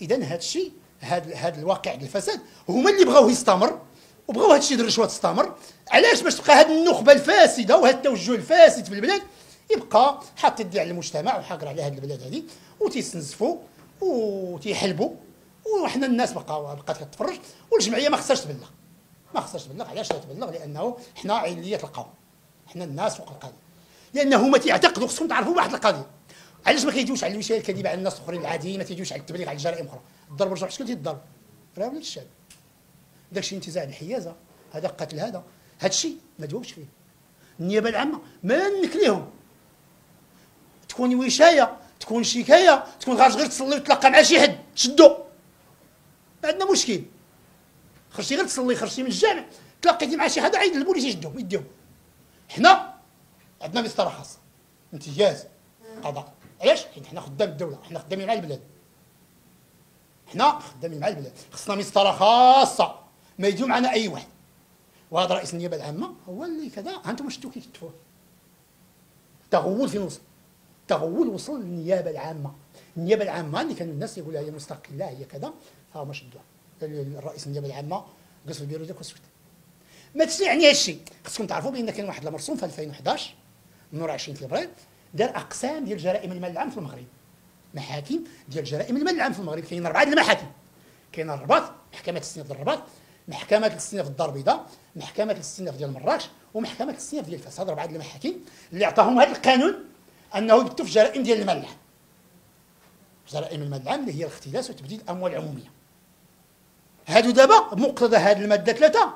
اذا هذا الشيء، هذا الواقع ديال الفساد هما اللي بغاوه يستمر، وبغاو هذا الشيء ديال الرشوه تستمر. علاش؟ باش تبقى هذه النخبه الفاسده وهذا التوجه الفاسد في البلاد يبقى حاط يدي على المجتمع وحاقر على هذه البلاد هذه، وتيستنزفوا وتيحلبوا، وحنا الناس بقات كتفرج، والجمعيه ما خصهاش تبلغ. ما خصهاش تبلغ. علاش لا تبلغ؟ لانه حنا عينيه القوم، حنا الناس فوق القضيه. لانه هما تيعتقدوا، خصكم تعرفوا واحد القضيه، علاش ما كيدوش على الوشايه الكاذبه على الناس الاخرين العاديين، ما تيدوش على التبليغ على الجرائم اخرى. الضرب رجع شكون تيضرب؟ راه ولاد الشعب. داكشي انتزاع الحيازه، هذا قتل، هذا الشيء ما دوبش فيه. النيابه العامه ما نكليهم، تكون وشايه، تكون شكايه، تكون خارج غير تصلي وتلاقى مع شي حد تشدو، ما عندنا مشكل. خرجتي غير تصلي، خرجتي من الجامع تلاقيتي مع شي حد، عيد البوليس يشدوهم يديهم. حنا عندنا مسطره خاصه، امتياز قضاء. علاش؟ حيت حنا خدام الدوله، حنا خدامين مع البلاد، حنا خدامين مع البلاد، خصنا مسطره خاصه ما يجيو معنا اي واحد. وهذا رئيس النيابه العامه هو اللي كذا، هانتوما شفتوا كيكتفوه. تغول فين وصل؟ تغول وصل للنيابه العامه. النيابه العامه اللي كانوا الناس يقولوا هي مستقله هي كذا، ها هما شدوها. الرئيس النيابه العامه قص في البيرو ديالك وسكت. ما تسعني هذا الشيء. خصكم تعرفوا بان كاين واحد المرسوم في 2011 من نور 20 فبراير دار اقسام ديال جرائم المال العام في المغرب، محاكم ديال جرائم المال العام في المغرب. كاين 4 ديال المحاكم، كاين الرباط، محكمه الاستئناف ديال الرباط، محكمه الاستئناف الدار البيضاء، محكمه الاستئناف ديال مراكش، ومحكمه الاستئناف ديال فاس. هاد 4 ديال المحاكم اللي عطاهم هذا القانون انه يبتوا في جرائم ديال المال العام. جرائم المال العام اللي هي الاختلاس وتبديد الاموال العموميه. هادو دابا بمقتضى هاد الماده 3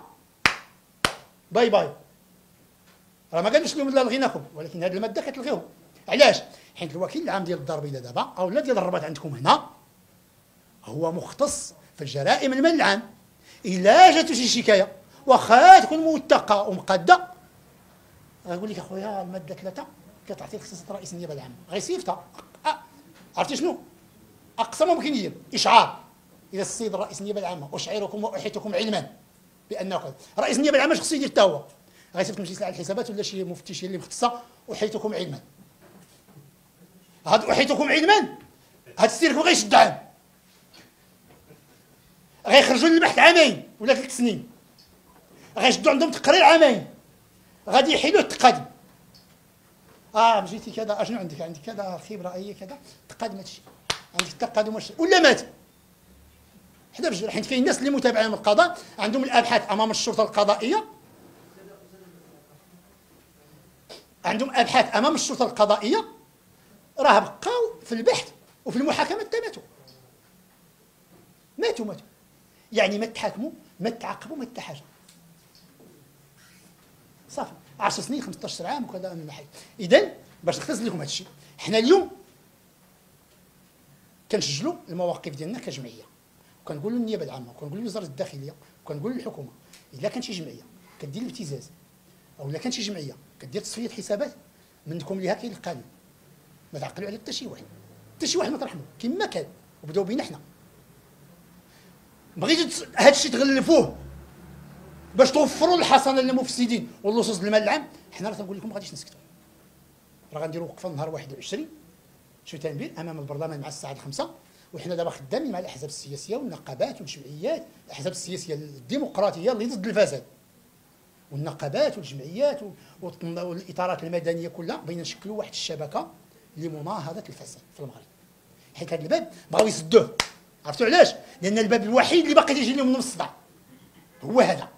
باي باي، راه ما قالوش لهم لا لغيناكم، ولكن هاد الماده كتلغيهم. علاش؟ حيت الوكيل العام ديال الدار البيضاء دابا او لا ديال الرباط عندكم هنا هو مختص في الجرائم المال العام. الا جاتو شي شكايه واخا تكون موثقه ومقاده، غيقول لك اخويا الماده 3 كتعطي اختصاصات رئيس النيابه العامه، غيصيفطها. عرفتي شنو؟ اقصى ما ممكن يدير اشعار الى السيد رئيس النيابه العامه، اشعركم واحيطكم علما بانه كذا. رئيس النيابه العامه خصو يدير حتى هو، غيصيفط مجلس على الحسابات ولا شي مفتشين اللي مختصه، احيطكم علما. هاد احيطكم علما هاد السير غيشد عام، غيخرجوا للبحث عامين ولا 3 سنين، غيشدوا عندهم تقرير عامين، غادي يحيلوا التقادم. مشيتي كذا، اشنو عندك؟ عندك كذا خبره اي كذا، تقادم هادشي، عندك التقادم ولا مات. حدا بجوج، حيت كاين الناس اللي متابعين من القضاء عندهم الابحاث امام الشرطه القضائيه، عندهم ابحاث امام الشرطه القضائيه، راه بقاو في البحث وفي المحاكمه حتى ماتوا. يعني ما تحاكموا، ما تعاقبوا، ما حتى حاجه. صافي 10 سنين 15 عام وكذا من الحي. اذا باش نختصر لكم هذا الشيء، حنا اليوم كنسجلوا المواقف ديالنا كجمعيه، وكنقولوا للنيابه العامه، وكنقولوا لوزاره الداخليه، وكنقولوا للحكومه الا كان شي جمعيه كدير الابتزاز، او الا كان شي جمعيه كدير تصفيه حسابات، منكم ليها كاين القانون، ما تعقلوا عليه حتى شي واحد، ما ترحموا كما كان، وبداو بينا حنا. بغيتوا هذا الشيء تغلفوه باش توفروا الحسنه للمفسدين واللصوص المال العام، حنا راه تنقول لكم ما غاديش نسكتوا. راه غنديروا وقفه نهار 21 شتنبر امام البرلمان مع الساعه 5، وحنا دابا خدامين مع الاحزاب السياسيه والنقابات والجمعيات، الاحزاب السياسيه الديمقراطيه اللي ضد الفساد، والنقابات والجمعيات والاطارات المدنيه كلها، بغينا نشكلوا واحد الشبكه لمناهضه الفساد في المغرب. حيت هذا الباب بغاو يسدوه. عرفتوا علاش؟ لان الباب الوحيد اللي باقي تيجي لهم من الصداع هو هذا.